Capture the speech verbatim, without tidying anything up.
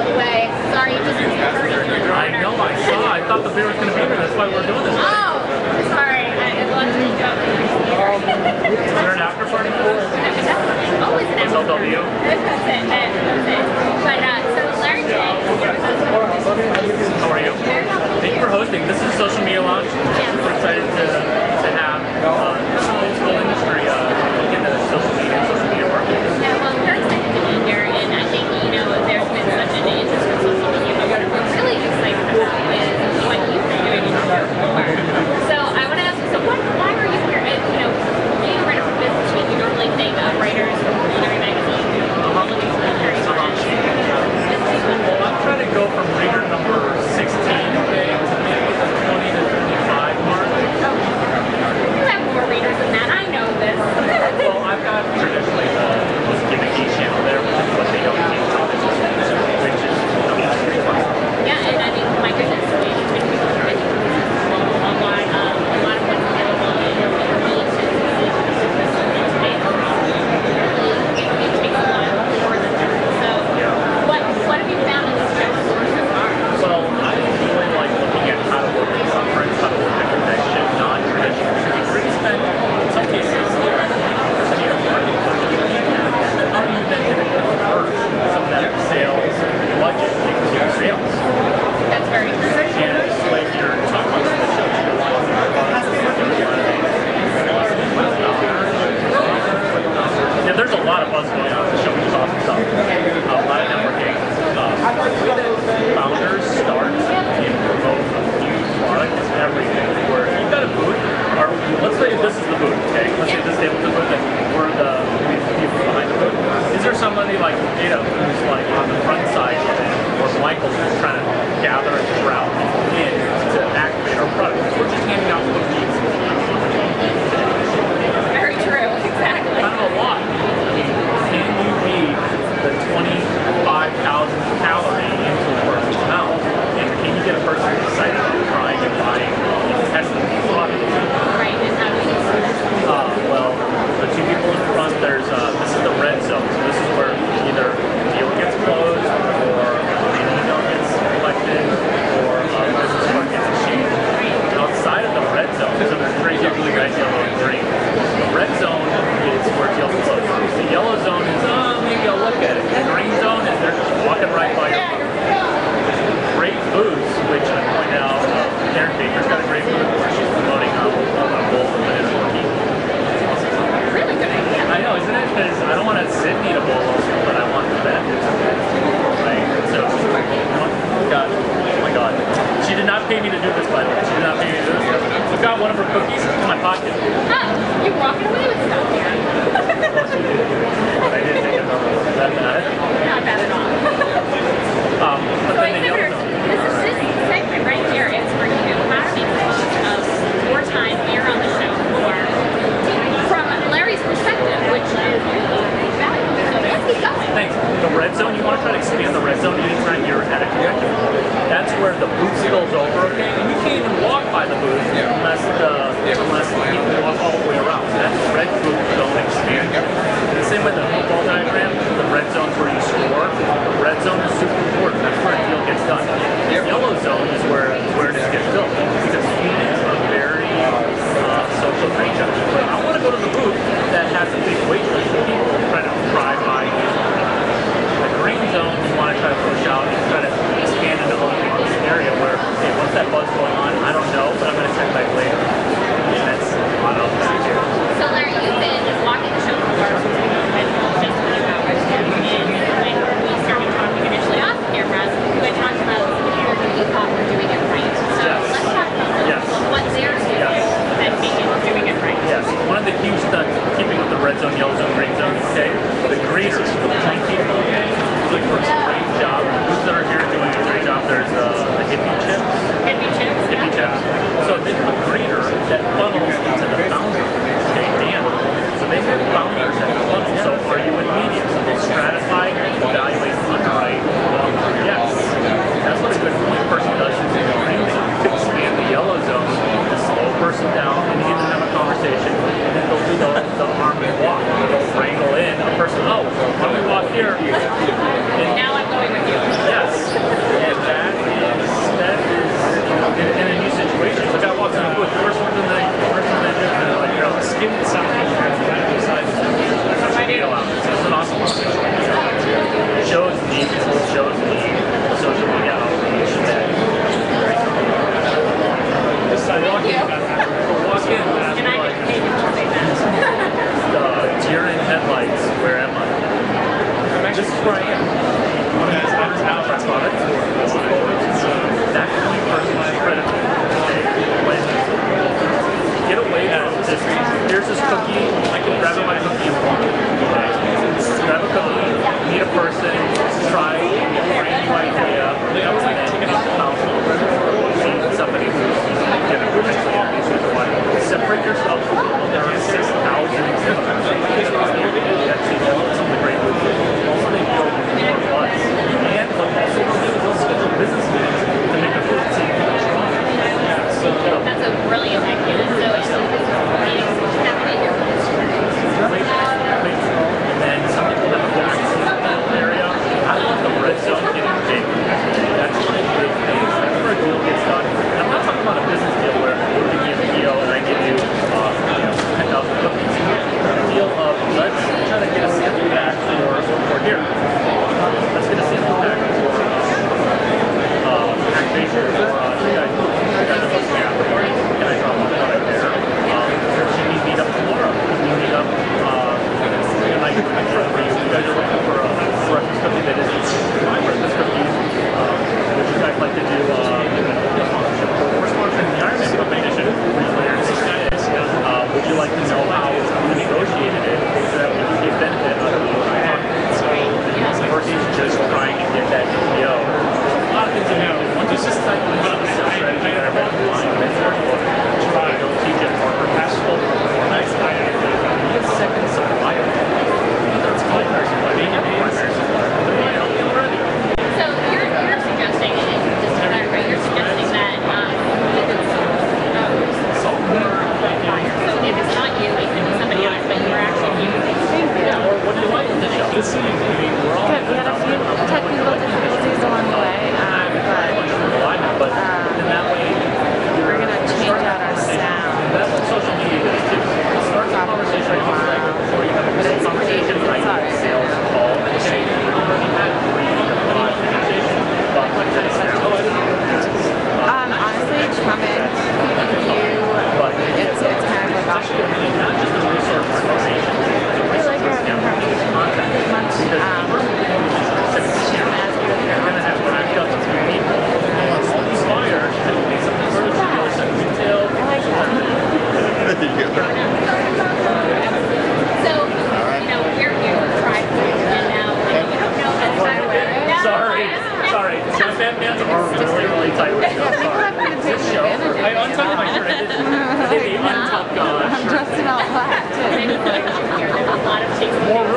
of the way. Sorry, just I know, I saw. I thought the beer was going to be here. That's why we're doing this. Oh, sorry. I lost me up. Is there an after party? Always an after party. That's it. That's it. But, uh, so Larry today. How are you? Thank you for hosting. This is Social Media Launch. Yeah. We're excited to, to have uh, this whole school industry uh, look into social media and social media marketing. Yeah, well, I'm very excited to be here, and I think, you know, there's been such an interest in social media, but what I'm really excited about is what you've been doing in your work. So I want to ask you, so what, why are you here? And, you know, being a writer for Business Week, you normally think of writers from Literary Magazine, all of these literary brands. Well, I'm trying to go from reader number sixteen, okay, to maybe the twenty to twenty-five mark. You have more readers than that, I know this. Well, I've got traditionally the most gimmicky channel there, which is what they don't teach colleges, which is pretty fun. Yeah, and I mean, my goodness, I mean, when people are ready to a lot, um, a lot of what's available in your reach is it takes a while for them. So, what what have you found in this show so far? Well, I really like looking at how to work with conference, how to work at convention, non-traditional, because you really spend, in some cases, ninety percent of your marketing budget. How do you then get it convert some of that sales budget into sales? That's very true. And it's like you're talking about the show, you're watching the products, yeah, there's a lot of buzz going on at the show, which is awesome stuff. Uh, a lot of networking. Um, the way that founders start and promote a new product is everything. Where you've got a booth, or let's say this is the booth, okay? Let's say this table's the booth and we're the people behind the booth. Is there somebody like Ada who's like on the front side of it, or Michael who's trying to gather and route people in to activate our product? We're just handing out cookies. Very true, exactly. Kind of a lot. I mean, can you beat the twenty-five thousand calorie into a person's mouth? And can you get a person excited about trying and buying and testing the product? Right, and how do we do that? Uh, well, the two people in front, there's uh, this is the red zone. So this is where either a deal gets closed, or an email gets collected, or a business card gets exchanged. Outside of the red zone, so there's three usually red, yellow, and green. The red zone is where deals close. The yellow zone is, oh, maybe I'll look at it. The green zone is they're just walking right by your booth. Great booths, which I point out, uh, Karen Baker's got a great booth where she's promoting um, a bowl of banana cookie. Really good idea. I know, isn't it? Because I don't want to sit and eat a bowl, but I want the benefits of it. Right? So, oh God, oh my God. She did not pay me to do this, by the way. She did not pay me to do this. I've got one of her cookies in my pocket. Ah, you're walking away with stuff here. I did take another one. Is that bad? Not bad at all. Um, but So then the yellow exhibitors, zone. this is this segment right here is for you to how to make the most of your time here on the show or from Larry's perspective, which is really valuable. So let's keep going. Thanks. The red zone, you want to try to expand the red zone anytime you're at a convention. That's where the booth spills over, okay? And you can't even walk by the booth unless the unless people walk all the way around. That's red booth zone expand. The same way the football diagram, the red zone's where you score. The red zone is super important. That's where a deal gets done. The yellow zone is where awareness gets built. Because humans are very uh, social creatures. But I want to go to the booth that has a big wait list of people trying to try by the green zone. You want to try to push out and try to expand into other people's area where, hey, what's that buzz going on? I don't know, but I'm going to check back later. And that's a lot of that too. So Larry, you've been walking the show for just a few hours, and Breakfast cookies. Um, would you guys like to do uh, a sponsorship? We're sponsoring the Ironman Cup Initiative. Uh, would you like to know how we negotiated it so that we can get benefit out of the versus just trying to get that P O? A lot of things you know. This is like one of the sales strategies that I've been applying in this book. Try to teach at Parker Festival. Nice guy. Be a second supplier. That's primary supplier. Being a primary supplier. They're not helping already. So you're, you're suggesting, and just to clarify, you're suggesting that um, if it's um, so if it's not you, it can be somebody else, but you're actually you. Yeah, or what do you like in the show? This is, I mean, we're all Good. We had a few technical difficulties along the way, um, but um, we're going to change out our sound. That's what social media does too. Start the conversation off like before you have a But it's pretty, conversation, it's like alright. sales call, and say, you already had three conversation, but what kind of sound? Um, honestly, Trumpet, you, it's, it's kind of like off. Not just the resource organization. I feel like you're having as much, um, as good You're going to have racked up to three people. All these buyers, and it'll be something sort of similar to retail. I like that. So, you know, we're here to try food, and now, like, you don't know that time where Sorry, sorry. Some fan fans are really, really tight with you. Yeah, people Sorry. have been This taking show, advantage I of untucked my shirt. I did the untucked uh, I'm shirt. dressed in all black, too. there's a lot of chasing. More